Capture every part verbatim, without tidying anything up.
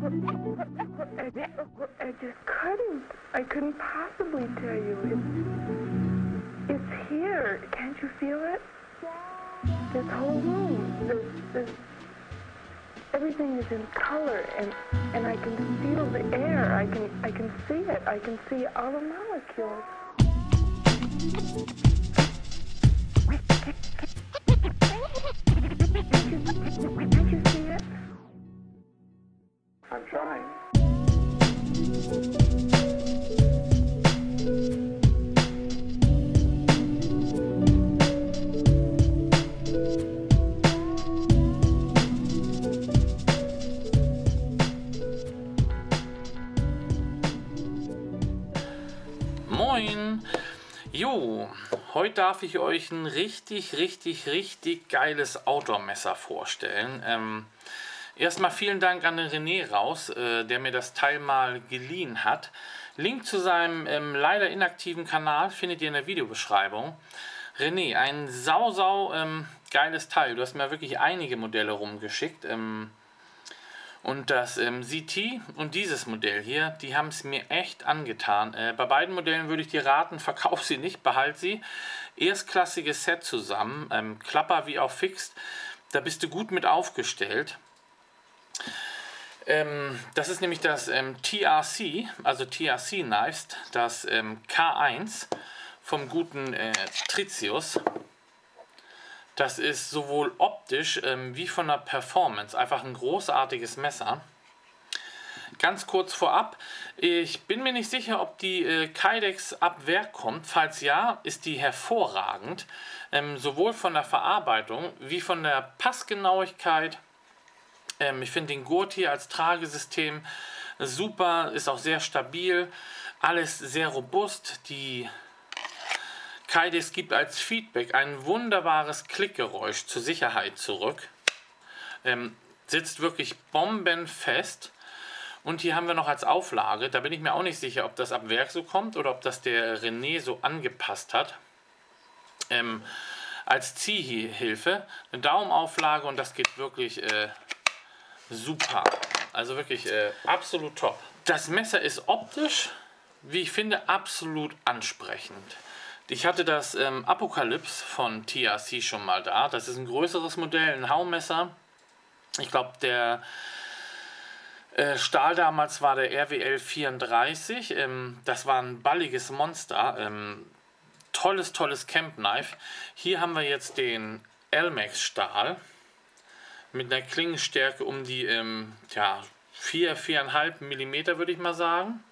I just couldn't. I couldn't possibly tell you. It's, it's here. Can't you feel it? This whole room. This, this, everything is in color, and and I can feel the air. I can I can see it. I can see all the molecules. Can't you see it? I'm trying. Moin! Jo, heute darf ich euch ein richtig, richtig, richtig geiles Outdoor-Messer vorstellen. Ähm, erstmal vielen Dank an den René raus, äh, der mir das Teil mal geliehen hat. Link zu seinem ähm, leider inaktiven Kanal findet ihr in der Videobeschreibung. René, ein sau, sau ähm, geiles Teil. Du hast mir wirklich einige Modelle rumgeschickt. Ähm, Und das ähm, Z T und dieses Modell hier, die haben es mir echt angetan. Äh, bei beiden Modellen würde ich dir raten, verkauf sie nicht, behalt sie. Erstklassiges Set zusammen, ähm, Klapper wie auch Fixed, da bist du gut mit aufgestellt. Ähm, das ist nämlich das ähm, T R C, also T R C Knives, das ähm, K eins vom guten äh, Tritius. Das ist sowohl optisch ähm, wie von der Performance einfach ein großartiges Messer. Ganz kurz vorab, ich bin mir nicht sicher, ob die äh, Kydex ab Werk kommt. Falls ja, ist die hervorragend. Ähm, sowohl von der Verarbeitung wie von der Passgenauigkeit. Ähm, ich finde den Gurt hier als Tragesystem super, ist auch sehr stabil. Alles sehr robust. Die Kydex gibt als Feedback ein wunderbares Klickgeräusch zur Sicherheit zurück. Ähm, sitzt wirklich bombenfest. Und hier haben wir noch als Auflage, da bin ich mir auch nicht sicher, ob das ab Werk so kommt oder ob das der René so angepasst hat. Ähm, als Ziehhilfe eine Daumenauflage und das geht wirklich äh, super. Also wirklich äh, absolut top. Das Messer ist optisch, wie ich finde, absolut ansprechend. Ich hatte das ähm, Apocalypse von T R C schon mal da. Das ist ein größeres Modell, ein Haumesser. Ich glaube, der äh, Stahl damals war der R W L vierunddreißig. Ähm, das war ein balliges Monster. Ähm, tolles, tolles Camp Knife. Hier haben wir jetzt den Elmex Stahl mit einer Klingenstärke um die ähm, ja, vier, vier Komma fünf Millimeter, würde ich mal sagen.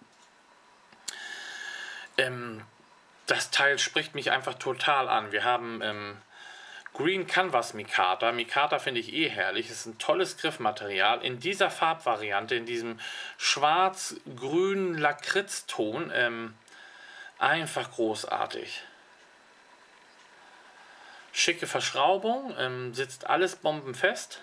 Ähm, Das Teil spricht mich einfach total an. Wir haben ähm, Green Canvas Micarta. Micarta finde ich eh herrlich. Es ist ein tolles Griffmaterial. In dieser Farbvariante, in diesem schwarz-grünen Lakritzton, ähm, einfach großartig. Schicke Verschraubung, ähm, sitzt alles bombenfest.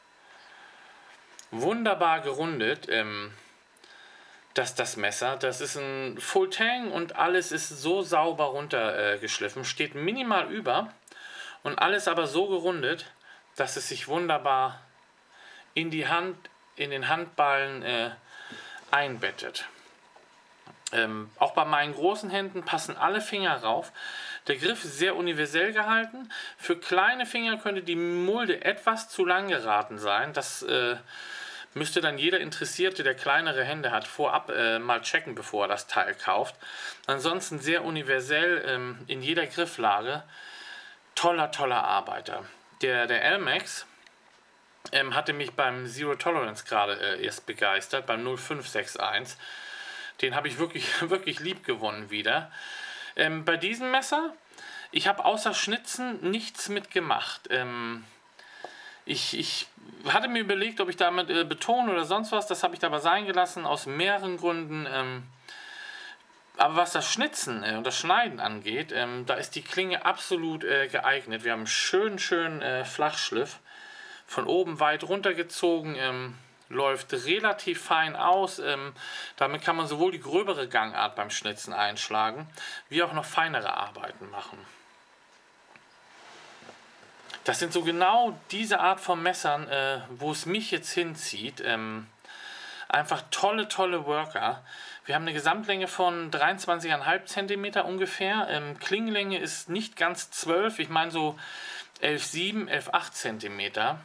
Wunderbar gerundet. Ähm, Das, das Messer, das ist ein Full Tang und alles ist so sauber runtergeschliffen, äh, steht minimal über und alles aber so gerundet, dass es sich wunderbar in die Hand, in den Handballen äh, einbettet. Ähm, auch bei meinen großen Händen passen alle Finger rauf. Der Griff ist sehr universell gehalten. Für kleine Finger könnte die Mulde etwas zu lang geraten sein. Das äh, müsste dann jeder Interessierte, der kleinere Hände hat, vorab äh, mal checken, bevor er das Teil kauft. Ansonsten sehr universell ähm, in jeder Grifflage. Toller, toller Arbeiter. Der, der Elmex ähm, hatte mich beim Zero Tolerance gerade äh, erst begeistert, beim null fünf sechs eins. Den habe ich wirklich, wirklich lieb gewonnen wieder. Ähm, bei diesem Messer, ich habe außer Schnitzen nichts mitgemacht. Ähm, Ich, ich hatte mir überlegt, ob ich damit äh, betone oder sonst was. Das habe ich aber sein gelassen, aus mehreren Gründen. Ähm, aber was das Schnitzen äh, und das Schneiden angeht, ähm, da ist die Klinge absolut äh, geeignet. Wir haben einen schönen, schönen äh, Flachschliff. Von oben weit runtergezogen, ähm, läuft relativ fein aus. Ähm, damit kann man sowohl die gröbere Gangart beim Schnitzen einschlagen, wie auch noch feinere Arbeiten machen. Das sind so genau diese Art von Messern, äh, wo es mich jetzt hinzieht. Ähm, Einfach tolle, tolle Worker. Wir haben eine Gesamtlänge von dreiundzwanzig Komma fünf Zentimeter ungefähr. Ähm, Klingenlänge ist nicht ganz zwölf, ich meine so elf Komma sieben, elf Komma acht Zentimeter.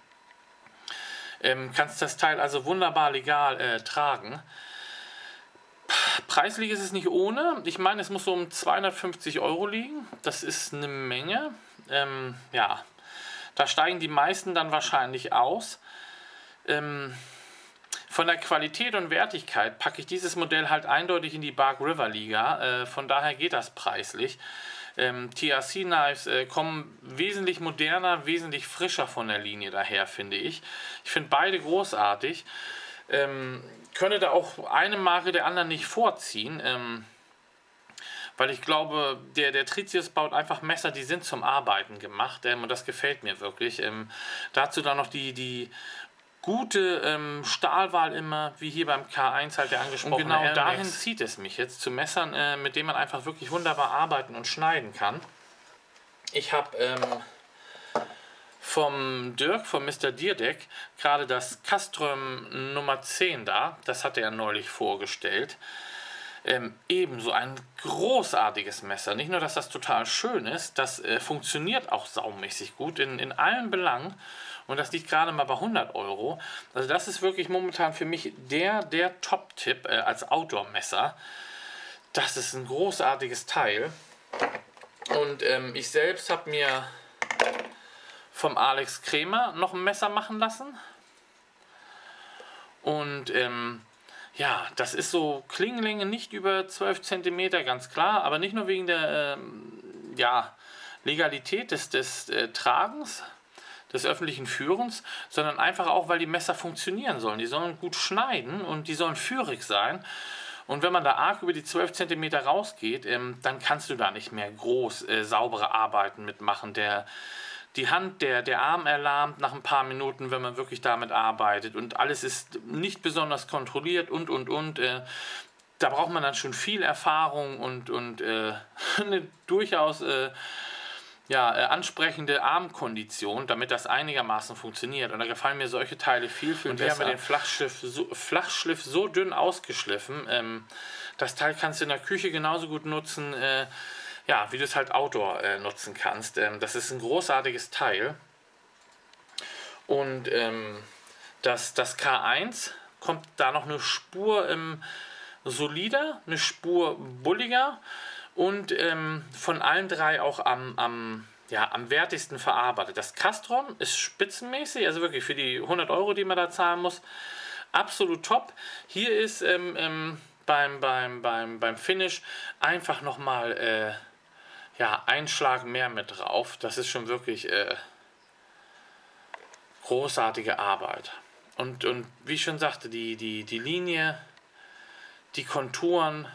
Ähm, kannst das Teil also wunderbar legal äh, tragen. Preislich ist es nicht ohne. Ich meine, es muss so um zweihundertfünfzig Euro liegen. Das ist eine Menge. Ähm, ja, da steigen die meisten dann wahrscheinlich aus. Ähm, von der Qualität und Wertigkeit packe ich dieses Modell halt eindeutig in die Bark River Liga. Äh, von daher geht das preislich. Ähm, T R C-Knives äh, kommen wesentlich moderner, wesentlich frischer von der Linie daher, finde ich. Ich finde beide großartig. Ähm, könnte da auch eine Marke der anderen nicht vorziehen, ähm, weil ich glaube, der, der Tritius baut einfach Messer, die sind zum Arbeiten gemacht, ähm, und das gefällt mir wirklich. Ähm, dazu dann noch die, die gute ähm, Stahlwahl immer, wie hier beim K eins halt der angesprochene. Und genau dahin zieht es mich jetzt, zu Messern, äh, mit denen man einfach wirklich wunderbar arbeiten und schneiden kann. Ich habe ähm, vom Dirk, vom Mister Dierdek, gerade das Caström Nummer zehn da, das hat er neulich vorgestellt. Ähm, ebenso ein großartiges Messer. Nicht nur, dass das total schön ist, das äh, funktioniert auch saumäßig gut in, in allen Belangen. Und das liegt gerade mal bei hundert Euro. Also das ist wirklich momentan für mich der, der Top-Tipp äh, als Outdoor-Messer. Das ist ein großartiges Teil. Und ähm, ich selbst habe mir vom Alex Kremer noch ein Messer machen lassen. Und ähm, ja, das ist so Klingenlänge nicht über zwölf Zentimeter, ganz klar. Aber nicht nur wegen der ähm, ja, Legalität des, des äh, Tragens, des öffentlichen Führens, sondern einfach auch, weil die Messer funktionieren sollen. Die sollen gut schneiden und die sollen führig sein. Und wenn man da arg über die zwölf Zentimeter rausgeht, ähm, dann kannst du da nicht mehr groß äh, saubere Arbeiten mitmachen. Der, die Hand, der, der Arm erlahmt nach ein paar Minuten, wenn man wirklich damit arbeitet. Und alles ist nicht besonders kontrolliert und, und, und. Äh, da braucht man dann schon viel Erfahrung und, und äh, eine durchaus äh, ja, äh, ansprechende Armkondition, damit das einigermaßen funktioniert. Und da gefallen mir solche Teile viel, viel und besser. Und wir haben den Flachschliff so, Flachschliff so dünn ausgeschliffen. Ähm, das Teil kannst du in der Küche genauso gut nutzen, äh, ja, wie du es halt Outdoor äh, nutzen kannst. Ähm, das ist ein großartiges Teil. Und ähm, das, das K eins kommt da noch eine Spur ähm, solider, eine Spur bulliger und ähm, von allen drei auch am, am, ja, am wertigsten verarbeitet. Das Castron ist spitzenmäßig, also wirklich für die hundert Euro, die man da zahlen muss, absolut top. Hier ist ähm, ähm, beim, beim, beim, beim Finish einfach nochmal äh, ja, ein Schlag mehr mit drauf. Das ist schon wirklich äh, großartige Arbeit. Und, und wie ich schon sagte, die, die, die Linie, die Konturen,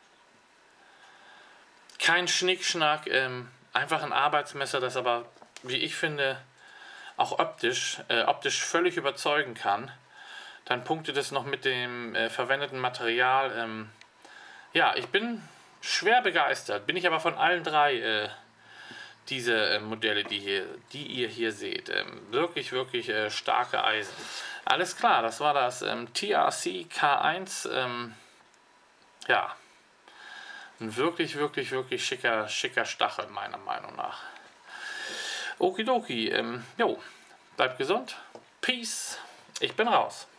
kein Schnickschnack, ähm, einfach ein Arbeitsmesser, das aber, wie ich finde, auch optisch, äh, optisch völlig überzeugen kann. Dann punktet es noch mit dem äh, verwendeten Material. Ähm, ja, ich bin schwer begeistert, bin ich aber von allen drei äh, diese äh, Modelle, die, hier, die ihr hier seht. Ähm, wirklich, wirklich äh, starke Eisen. Alles klar, das war das ähm, T R C K eins. Ähm, ja, ein wirklich, wirklich, wirklich schicker, schicker Stachel, meiner Meinung nach. Okidoki, ähm, jo, bleibt gesund. Peace. Ich bin raus.